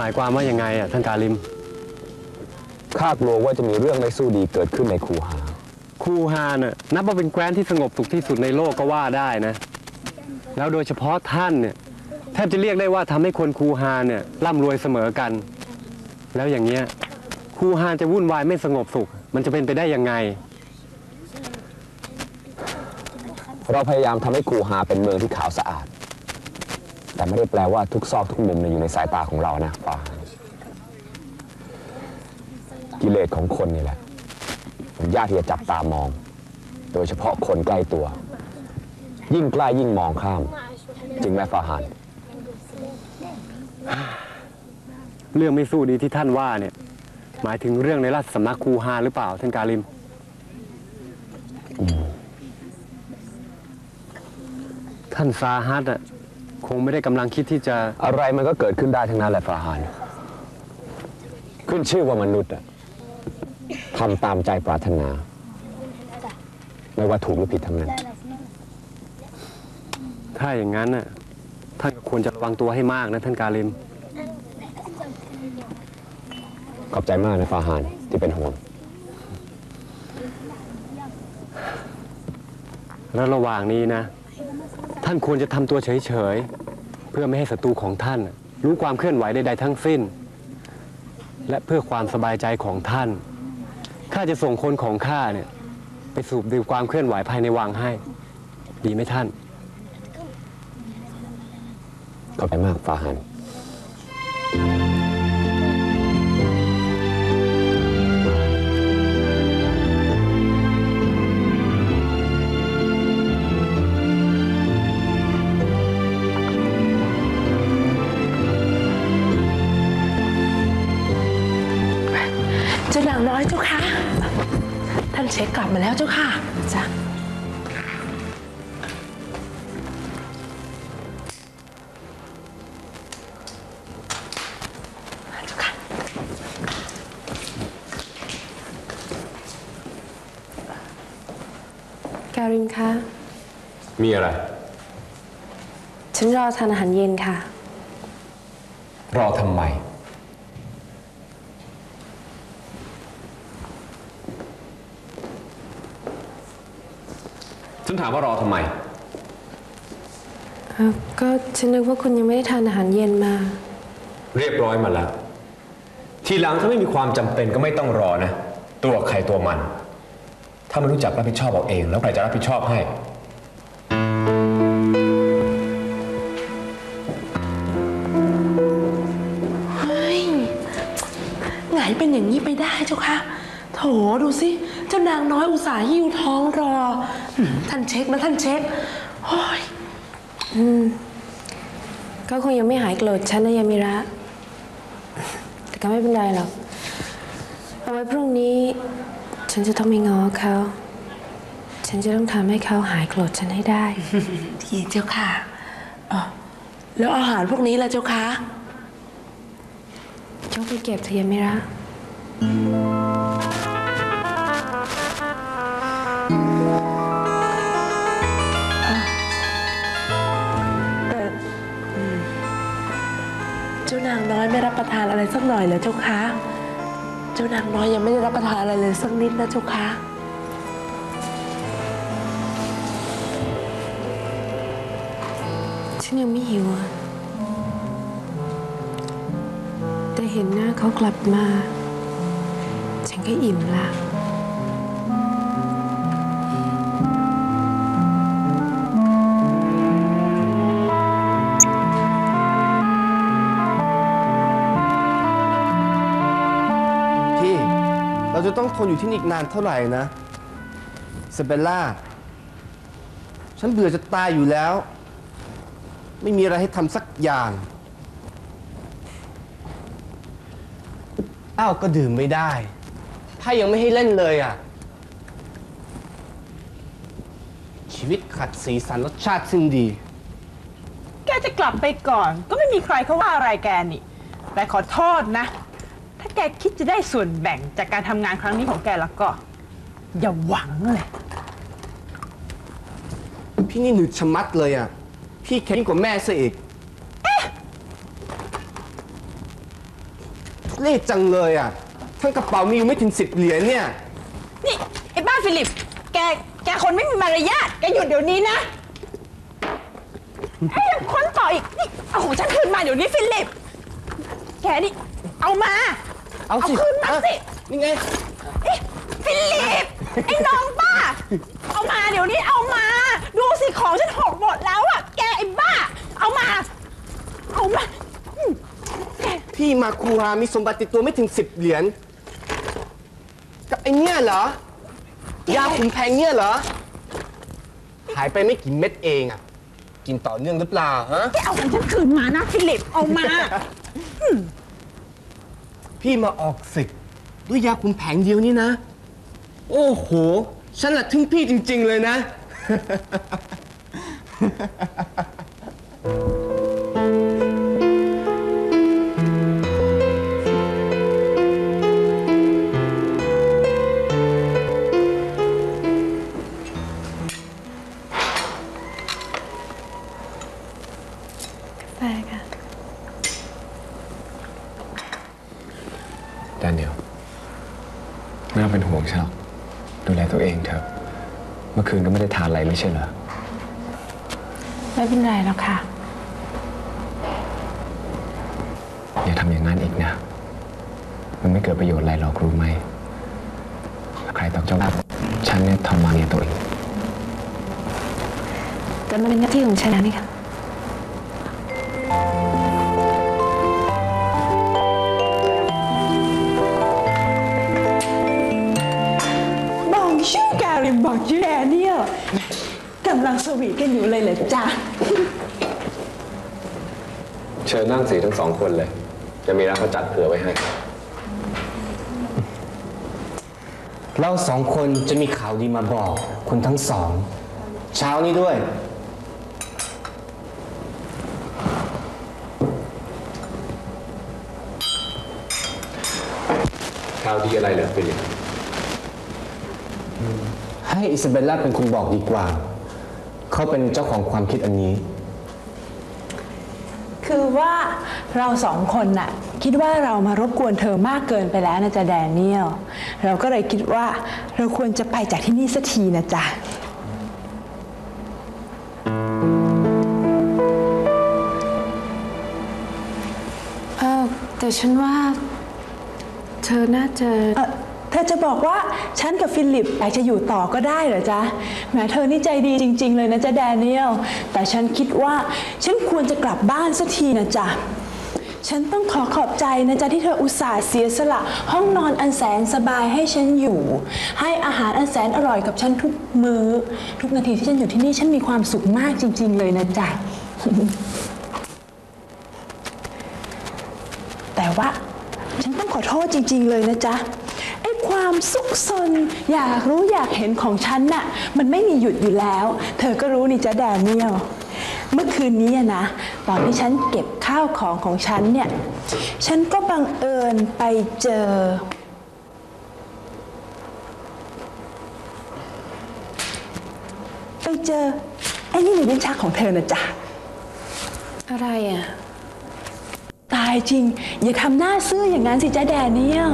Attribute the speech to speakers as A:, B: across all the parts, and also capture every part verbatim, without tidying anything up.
A: หมายความว่ายังไงอ่ะท่านกาลิม
B: ข้ากลัวว่าจะมีเรื่องไม่สู้ดีเกิดขึ้นในคูหา
A: คูหาน่ะนับว่าเป็นแคว้นที่สงบสุขที่สุดในโลกก็ว่าได้นะแล้วโดยเฉพาะท่านเนี่ยแทบจะเรียกได้ว่าทำให้คนคูหาเนี่ยร่ำรวยเสมอกันแล้วอย่างเงี้ยคูหาจะวุ่นวายไม่สงบสุขมันจะเป็นไปได้ยังไง
B: เราพยายามทำให้คูหาเป็นเมืองที่ขาวสะอาดแต่ไม่ได้แปลว่าทุกซอกทุกมุมอยู่ในสายตาของเรานะฟ้ากิเลสของคนนี่แหละมันยากที่จะจับตามองโดยเฉพาะคนใกล้ตัวยิ่งใกล้ยิ่งมองข้ามจริงไหมฟาฮาน
A: เรื่องไม่สู้ดีที่ท่านว่าเนี่ยหมายถึงเรื่องในราชสำนักคูหาหรือเปล่าท่านกาลิมท่านซาฮัดอ่ะคงไม่ได้กำลังคิดที่จะ
B: อะไรมันก็เกิดขึ้นได้ทั้งนั้นแหละฟาฮานขึ้นชื่อว่ามนุษย์อ่ะทำตามใจปรารถนาไม่ว่าถูกหรือผิดทั้งนั้น
A: ถ้าอย่างนั้นน่ะท่านก็ควรจะระวังตัวให้มากนะท่านกาลิม
B: ขอบใจมากนะฟาฮานที่เป็นห่วง
A: แล้วระหว่างนี้นะท่านควรจะทำตัวเฉยๆเพื่อไม่ให้ศัตรูของท่านรู้ความเคลื่อนไหวใดๆทั้งสิ้นและเพื่อความสบายใจของท่านข้าจะส่งคนของข้าเนี่ยไปสูบดูความเคลื่อนไหวภายในวังให้ดีไหมท่าน
B: ขอบใจมากฟาฮาน
C: เจ้านางน้อยเจ้าค่ะท่านเช็คกลับมาแล้วเจ้าค่ะจ้ะเจ้าค่ะ
D: การิมคะ
B: มีอะไร
D: ฉันรอทานอาหารเย็นค่ะ
B: รอทำไมฉันถามว่ารอทำไม
D: ก็ฉันนึกว่าคุณยังไม่ได้ทานอาหารเย็นมา
B: เรียบร้อยมาแล้วทีหลังถ้าไม่มีความจำเป็นก็ไม่ต้องรอนะตัวใครตัวมันถ้าไม่รู้จักรับผิดชอบเอาเองแล้วใครจะรับผิดชอบให้
C: เฮ้ยไงเป็นอย่างนี้ไปได้เจ้าค่ะโถดูสิเจ้านางน้อยอุตส่าห์หิ้วท้องรอท่านเช็คนะท่านเช็คโอ้ย
D: อืมก็คงยังไม่หายโกรธฉันนะยามิระแต่ก็ไม่เป็นไรหรอกเอาไว้พรุ่งนี้ฉันจะต้องไปง้อเขาฉันจะต้องทำให้เขาหายโกรธฉันให้ได้
C: ดีเจ้าค่ะอ๋อแล้วอาหารพวกนี้ล่ะเจ้าค่ะ
D: ยกไปเก็บเถอะยามิระ
C: เจ้านางน้อยไม่รับประทานอะไรสักหน่อยเหรอเจ้าคะเจ้านางน้อยยังไม่ได้รับประทานอะไรเลยสักนิดนะเจ้าคะ
D: ฉันยังไม่หิวอ่ะแต่เห็นหน้าเขากลับมาฉันก็อิ่มละ
E: เราจะต้องทนอยู่ที่นี่อีกนานเท่าไหร่นะเซเบลล่าฉันเบื่อจะตายอยู่แล้วไม่มีอะไรให้ทำสักอย่างอ้าวก็ดื่มไม่ได้ถ้ายังไม่ให้เล่นเลยอ่ะชีวิตขัดสีสันรสชาติสิ้นดี
F: แกจะกลับไปก่อนก็ไม่มีใครเขาว่าอะไรแกนี่แต่ขอโทษนะถ้าแกคิดจะได้ส่วนแบ่งจากการทำงานครั้งนี้ของแกแล้วก็อย่าหวังเลย
E: พี่นี่หนึดชะมัดเลยอ่ะพี่แข็งกว่าแม่ซะอีกเล่ห์จังเลยอ่ะทั้งกระเป๋ามีอยู่ไม่ถึงสิบเหรียญเนี่ย
F: นี่ไอ้บ้าฟิลิป แก แกคนไม่มีมารยาท แกหยุดเดี๋ยวนี้นะไอ้ยังค้นต่ออีก นี่เอาของฉันคืนมาเดี๋ยวนี้ฟิลิป แกนี่ เอามา
E: เอาสิ
F: คืนมาสิ
E: นี่ไง
F: เอ๊ะฟิลิป ไอ้น้องบ้า เอามาเดี๋ยวนี้เอามา ดูสิของฉันหกหมดแล้วอ่ะ แกไอ้บ้า เอามา เอามาอืมแก
E: พี่มาคูฮามีสมบัติติดตัวไม่ถึงสิบเหรียญกับไอเนี่ยเหรอ ยาขุนแพงเนี่ยเหรอ หายไปไม่กี่เม็ดเองอ่ะ กินต่อเนื่องหรือเปล่าฮะ
F: แกเอาของฉันคืนมานะฟิลิป เอามา
E: พี่มาออกศึกด้วยยาขุนแผงเดียวนี่นะ โอ้โห ฉันละทึ่งพี่จริง ๆ เลยนะ
D: ไปค่ะ
B: แดเนียลไม่ต้องเป็นห่วงฉันหรอกดูแลตัวเองเถอะเมื่อคืนก็ไม่ได้ทานอะไรไม่ใช่เหรอ
D: ไม่เป็นไรแล้วค่ะ
B: อย่าทำอย่างนั้นอีกนะ มันไม่เกิดประโยชน์อะไรหรอกรู้ไหมใครต้องเจ้าว่าฉันเนี่ยทำมาเนี่ยตัวเอง
D: แต่มันเป็นหน้าที่ของฉันนะนี่ค่ะ
F: บอกชื่อแกหรือบอกชื่อแดเนียลกำลังสวีทกันอยู่เลยเหรอจ๊ะ
B: เชิญนั่งสีทั้งสองคนเลย จะมีร้านเขาจัดเผื่อไว้ให้
E: เราสองคนจะมีข่าวดีมาบอกคุณทั้งสอง เช้านี้ด้วย
B: ข่าวดีอะไรเหรอฟิลิป
E: ให้อิซาเบลล่าเป็นคนบอกดีกว่า เขาเป็นเจ้าของความคิดอันนี้
F: คือว่าเราสองคนน่ะคิดว่าเรามารบกวนเธอมากเกินไปแล้วนะจ๊ะแดเนียล เราก็เลยคิดว่าเราควรจะไปจากที่นี่สักทีนะจ๊ะ
D: เออแต่ฉันว่า เธอน่าจะ
F: เอ่อเธอจะบอกว่าฉันกับฟิลิปอยากจะอยู่ต่อก็ได้เหรอจ๊ะแหมเธอนี่ใจดีจริง ๆ เลยนะจ๊ะแดเนียล แต่ฉันคิดว่าฉันควรจะกลับบ้านสักทีนะจ๊ะ ฉันต้องขอขอบใจนะจ๊ะที่เธออุตส่าห์เสียสละห้องนอนอันแสนสบายให้ฉันอยู่ ให้อาหารอันแสนอร่อยกับฉันทุกมือ้อ ทุกนาทีที่ฉันอยู่ที่นี่ฉันมีความสุขมากจริง ๆ เลยนะจ๊ะ แต่ว่าฉันต้องขอโทษจริง ๆ เลยนะจ๊ะ ไอ้ความซุกซนอยากรู้อยากเห็นของฉันน่ะมันไม่มีหยุดอยู่แล้ว เธอก็รู้นี่จ๊ะแดเนียล เมื่อคืนนี้อะนะตอนที่ฉันเก็บข้าวของของฉันเนี่ย ฉันก็บังเอิญไปเจอ ไปเจอไอ้นี่ในลิ้นชักของเธอนะจ๊ะ
D: อะไรอ่ะ
F: ตายจริง อย่าทำหน้าซื่ออย่างนั้นสิจ๊ะแดเนียล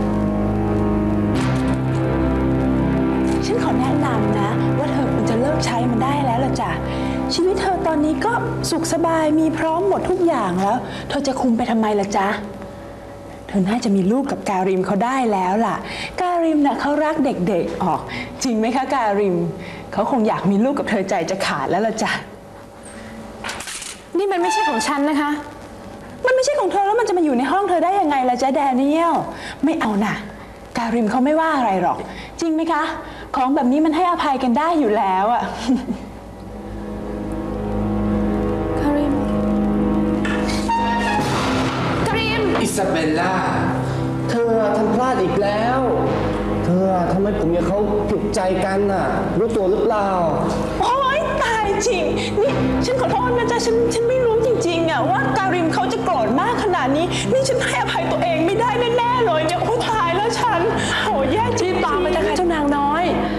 F: ฉันขอแนะนำนะว่าเธอควรจะเลิกใช้มันได้แล้วล่ะจ้ะ ชีวิตเธอตอนนี้ก็สุขสบายมีพร้อมหมดทุกอย่างแล้ว เธอจะคุมไปทำไมล่ะจ๊ะ เธอน่าจะมีลูกกับการิมเขาได้แล้วล่ะ การิมน่ะเขารักเด็กๆออกจริงไหมคะการิม เขาคงอยากมีลูกกับเธอใจจะขาดแล้วล่ะจ้ะ
D: นี่มันไม่ใช่ของฉันนะคะ
F: มันไม่ใช่ของเธอแล้วมันจะมาอยู่ในห้องเธอได้ยังไงล่ะจ๊ะแดเนียล ไม่เอานะการิมเขาไม่ว่าอะไรหรอก จริงไหมคะ ของแบบนี้มันให้อภัยกันได้อยู่แล้วอะ
D: คาริม คาริม
E: อิซาเบลล่า เธอทำพลาดอีกแล้ว เธอทำให้ผมกับเขาผิดใจกันน่ะ รู้ตัวหรือเปล่า
F: โอ๊ยตายจริง นี่ฉันขอโทษนะจ๊ะฉันฉันไม่รู้จริงๆอะว่าการิมเขาจะโกรธมากขนาดนี้ นี่ฉันให้อภัยตัวเองไม่ได้แน่ๆเลยเนี่ยโอ้ตายแล้วฉันโอ้แย่จริง
C: ตามไปนะคะเจ้านางน้อย